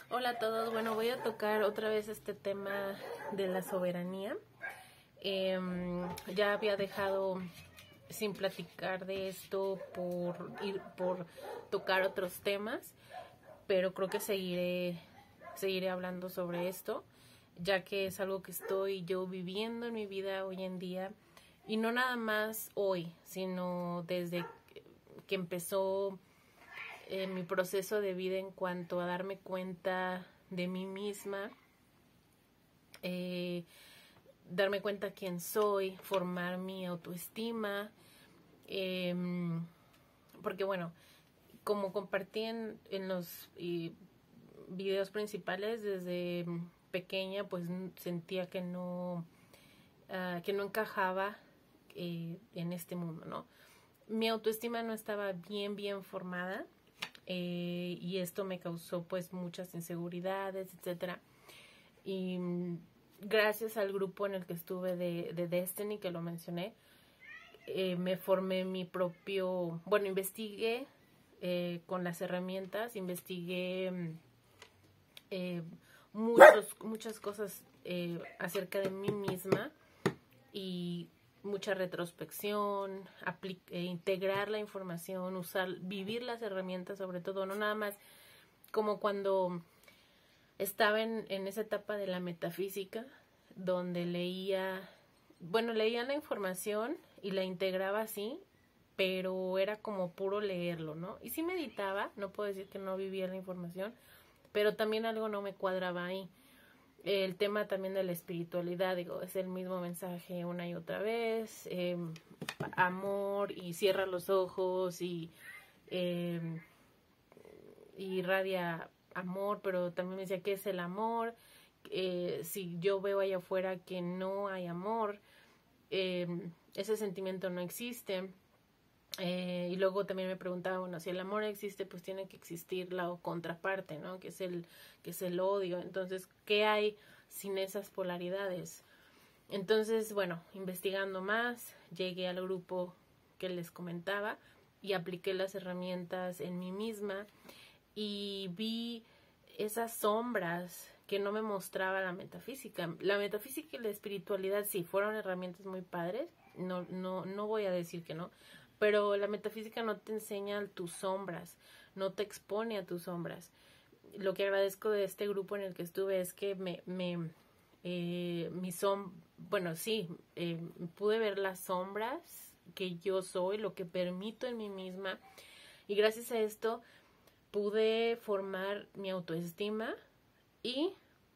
Hola a todos, bueno, voy a tocar otra vez este tema de la soberanía. Ya había dejado sin platicar de esto por tocar otros temas, pero creo que seguiré hablando sobre esto, ya que es algo que estoy yo viviendo en mi vida hoy en día, y no nada más hoy, sino desde que empezó mi proceso de vida en cuanto a darme cuenta de mí misma, eh, darme cuenta quién soy, formar mi autoestima, eh, porque bueno, como compartí en los videos principales, desde pequeña pues sentía que no encajaba en este mundo, ¿no? Mi autoestima no estaba bien formada, y esto me causó pues muchas inseguridades, etcétera. Y gracias al grupo en el que estuve de Destiny, que lo mencioné, me formé mi propio, bueno, investigué con las herramientas, investigué eh, muchas cosas acerca de mí misma, y mucha retrospección, integrar la información, vivir las herramientas, sobre todo, no nada más como cuando estaba en esa etapa de la metafísica, donde leía la información y la integraba así, pero era como puro leerlo, ¿no? Y sí meditaba, no puedo decir que no vivía la información, pero también algo no me cuadraba ahí. El tema también de la espiritualidad, digo, es el mismo mensaje una y otra vez, amor, y cierra los ojos eh, y irradia amor, pero también me decía, ¿qué es el amor? Si yo veo allá afuera que no hay amor, ese sentimiento no existe. Y luego también me preguntaba, bueno, si el amor existe, pues tiene que existir la contraparte, ¿no? Que es el odio. Entonces, ¿qué hay sin esas polaridades? Entonces, bueno, investigando más, llegué al grupo que les comentaba y apliqué las herramientas en mí misma, y vi esas sombras que no me mostraba la metafísica. La metafísica y la espiritualidad sí fueron herramientas muy padres, no voy a decir que no, pero la metafísica no te enseña tus sombras, no te expone a tus sombras. Lo que agradezco de este grupo en el que estuve es que bueno, sí, pude ver las sombras que yo soy, lo que permito en mí misma, y gracias a esto pude formar mi autoestima y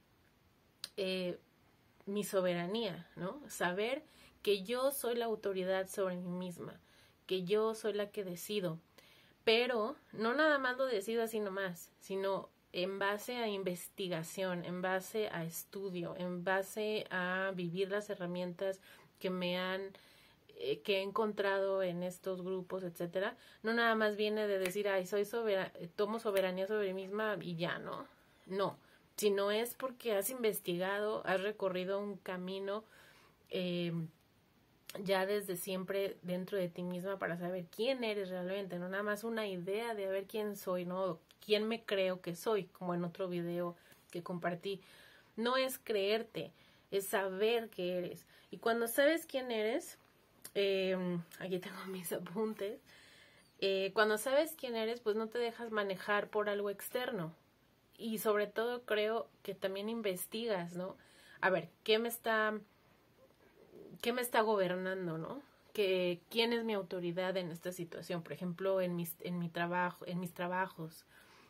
mi soberanía, ¿no? Saber que yo soy la autoridad sobre mí misma, que yo soy la que decido, pero no nada más lo decido así nomás, sino en base a investigación, en base a estudio, en base a vivir las herramientas que que he encontrado en estos grupos, etcétera. No nada más viene de decir, ay, tomo soberanía sobre mí misma y ya, ¿no? No, sino es porque has investigado, has recorrido un camino eh, ya desde siempre dentro de ti misma para saber quién eres realmente, no nada más una idea de a ver quién soy, ¿no? Quién me creo que soy, como en otro video que compartí. No es creerte, es saber que eres. Y cuando sabes quién eres, aquí tengo mis apuntes, cuando sabes quién eres, pues no te dejas manejar por algo externo. Y sobre todo creo que también investigas, ¿no? A ver, ¿qué me está gobernando, ¿no? ¿Quién es mi autoridad en esta situación? Por ejemplo, en mis trabajos.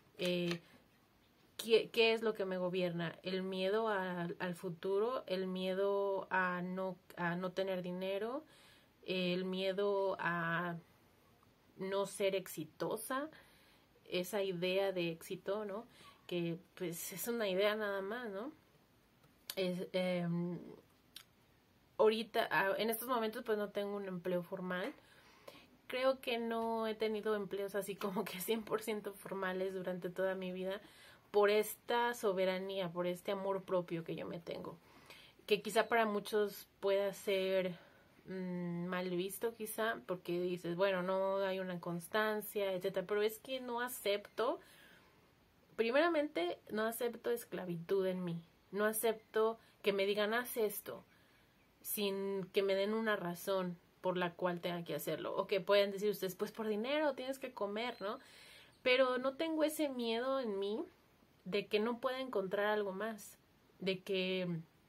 ¿Qué es lo que me gobierna? ¿El miedo al futuro? ¿El miedo a no tener dinero? ¿El miedo a no ser exitosa? Esa idea de éxito, ¿no? Que pues es una idea nada más, ¿no? Ahorita, en estos momentos pues no tengo un empleo formal. Creo que no he tenido empleos así como que 100% formales durante toda mi vida, por esta soberanía, por este amor propio que yo me tengo, que quizá para muchos pueda ser mal visto, quizá, porque dices, bueno, no hay una constancia, etcétera, pero es que no acepto primeramente, no acepto esclavitud en mí. No acepto que me digan, haz esto, sin que me den una razón por la cual tenga que hacerlo. O que puedan decir ustedes, pues por dinero tienes que comer, ¿no? Pero no tengo ese miedo en mí de que no pueda encontrar algo más. De que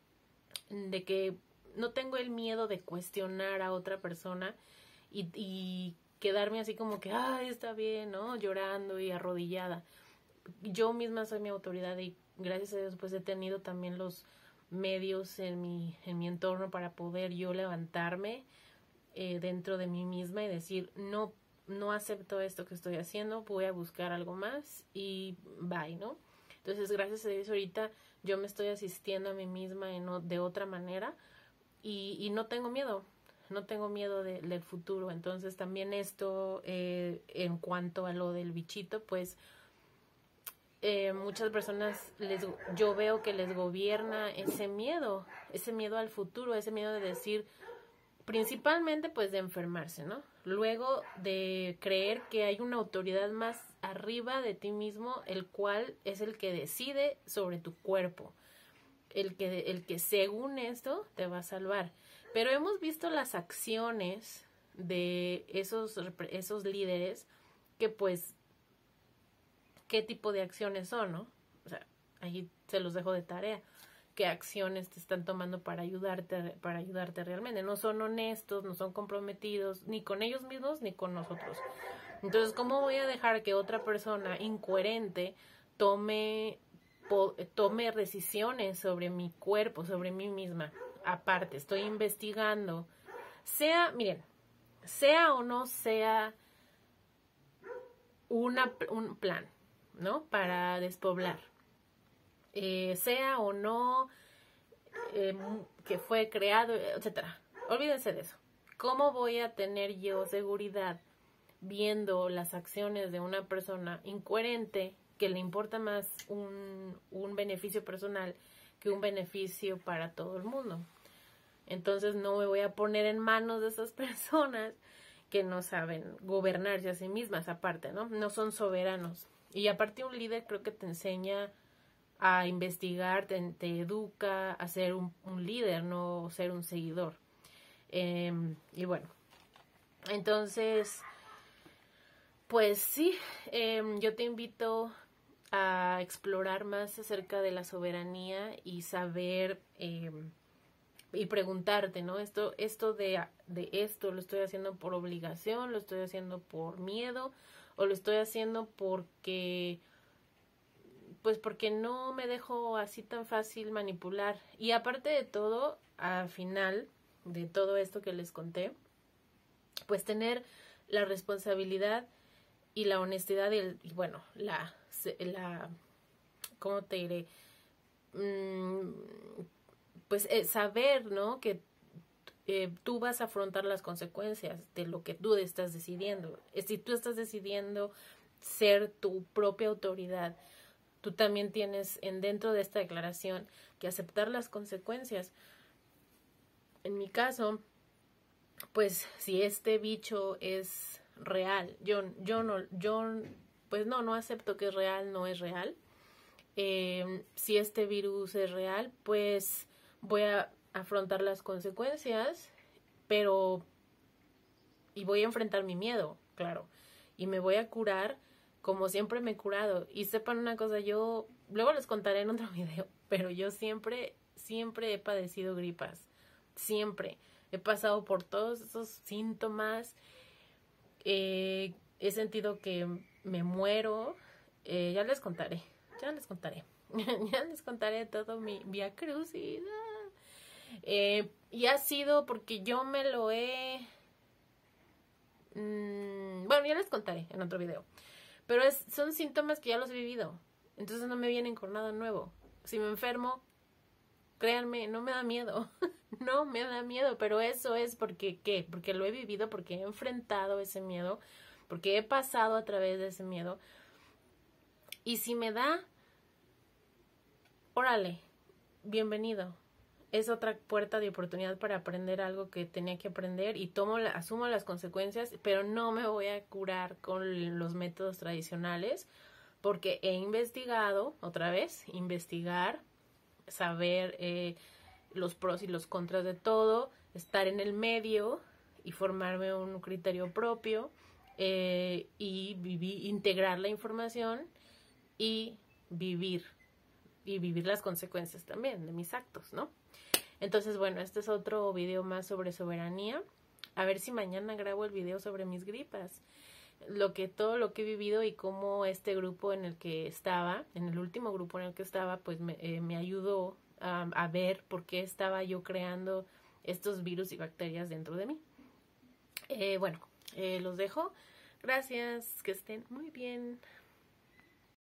no tengo el miedo de cuestionar a otra persona y quedarme así como que, ay, está bien, ¿no? Llorando y arrodillada. Yo misma soy mi autoridad y gracias a Dios pues he tenido también los medios en mi entorno para poder yo levantarme dentro de mí misma y decir, no acepto esto que estoy haciendo, voy a buscar algo más y bye, ¿no? Entonces, gracias a Dios ahorita yo me estoy asistiendo a mí misma de otra manera y no tengo miedo. No tengo miedo del futuro. Entonces también esto en cuanto a lo del bichito, pues muchas personas yo veo que les gobierna ese miedo al futuro, ese miedo de decir, principalmente pues de enfermarse, ¿no? Luego de creer que hay una autoridad más arriba de ti mismo, el cual es el que decide sobre tu cuerpo, el que según esto te va a salvar. Pero hemos visto las acciones de esos líderes que pues qué tipo de acciones son, ¿no? O sea, ahí se los dejo de tarea. ¿Qué acciones te están tomando para ayudarte realmente? No son honestos, no son comprometidos, ni con ellos mismos, ni con nosotros. Entonces, ¿cómo voy a dejar que otra persona incoherente tome decisiones sobre mi cuerpo, sobre mí misma? Aparte, estoy investigando. Miren, sea o no sea un plan, ¿no? Para despoblar. Sea o no que fue creado, etcétera. Olvídense de eso. ¿Cómo voy a tener yo seguridad viendo las acciones de una persona incoherente que le importa más un beneficio personal que un beneficio para todo el mundo? Entonces no me voy a poner en manos de esas personas que no saben gobernarse a sí mismas, aparte, ¿no? No son soberanos. Y aparte un líder creo que te enseña a investigar, te educa a ser un líder, no ser un seguidor. Y bueno, entonces, pues sí, yo te invito a explorar más acerca de la soberanía y saber y preguntarte, ¿no? Esto de esto lo estoy haciendo por obligación, lo estoy haciendo por miedo o lo estoy haciendo porque no me dejo así tan fácil manipular. Y aparte de todo, al final de todo esto que les conté, pues tener la responsabilidad y la honestidad y bueno, ¿cómo te diré? Pues saber, ¿no? Que tú vas a afrontar las consecuencias de lo que tú estás decidiendo. Si tú estás decidiendo ser tu propia autoridad, tú también tienes dentro de esta declaración que aceptar las consecuencias. En mi caso, pues si este bicho es real, no acepto que es real, no es real. Si este virus es real, pues voy a afrontar las consecuencias, y voy a enfrentar mi miedo, claro, y me voy a curar como siempre me he curado. Y sepan una cosa, yo luego les contaré en otro video, pero yo siempre he padecido gripas, siempre he pasado por todos esos síntomas, he sentido que me muero, ya les contaré ya les contaré todo mi vía crucis. Y ha sido porque yo me lo he bueno, ya les contaré en otro video, pero son síntomas que ya los he vivido, entonces no me vienen con nada nuevo. Si me enfermo, créanme, no me da miedo. No me da miedo, pero eso es porque lo he vivido, porque he enfrentado ese miedo, porque he pasado a través de ese miedo. Y si me da, órale, bienvenido. Es otra puerta de oportunidad para aprender algo que tenía que aprender y asumo las consecuencias, pero no me voy a curar con los métodos tradicionales porque he investigado, otra vez, investigar, saber los pros y los contras de todo, estar en el medio y formarme un criterio propio y integrar la información y vivir las consecuencias también de mis actos, ¿no? Entonces, bueno, este es otro video más sobre soberanía. A ver si mañana grabo el video sobre mis gripas. Todo lo que he vivido y cómo este grupo en el que estaba, en el último grupo en el que estaba, pues me ayudó a ver por qué estaba yo creando estos virus y bacterias dentro de mí. Bueno, los dejo. Gracias, que estén muy bien.